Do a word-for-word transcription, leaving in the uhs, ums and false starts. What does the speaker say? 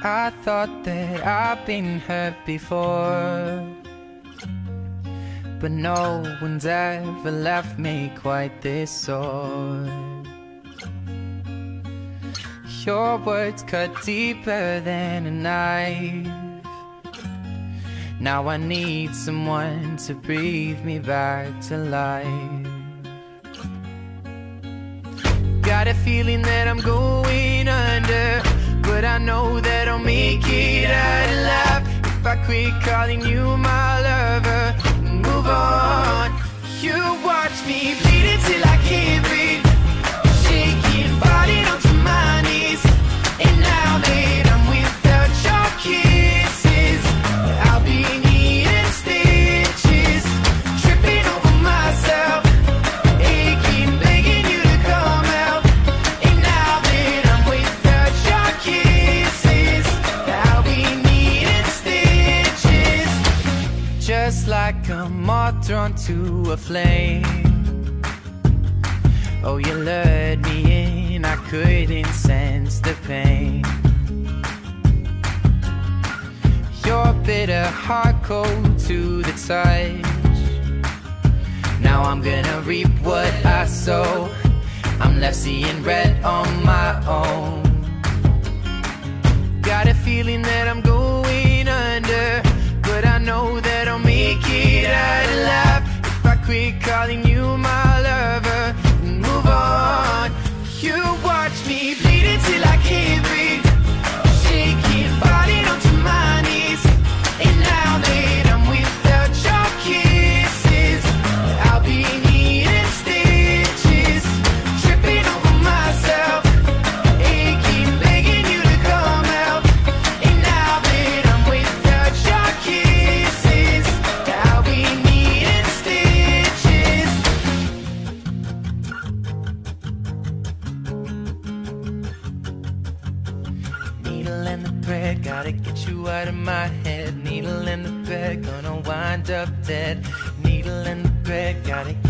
I thought that I've been hurt before, but no one's ever left me quite this sore. Your words cut deeper than a knife. Now I need someone to breathe me back to life. Got a feeling that I'm going under, but I know that I'll make it out alive if I quit calling you my lover and move on. You watch me bleed until I can't breathe, shaking, falling onto my knees. And now that I'm without your kisses, I'll be needing stitches, tripping over myself, aching, begging you to come out. And now that I'm without your kisses, I'll be needing stitches, just like a moth drawn to a flame. Oh, you lured me in, I couldn't sense the pain. Your bitter heart cold to the touch. Now I'm gonna reap what I sow. I'm left seeing red on my own. Got a feeling that I'm going under, but I know that I'll make it out alive if I quit calling you my lover and move on. You watch me bleed until I can't breathe, shaking, falling onto my knees. And now that I'm without your kisses, I'll be needing stitches, tripping over myself, aching, begging you to come out. And now that I'm without your kisses, I'll be needing stitches. Needle and the thread, gotta get you out of my head. Needle and the thread, gonna wind up dead. Needle and the thread, gotta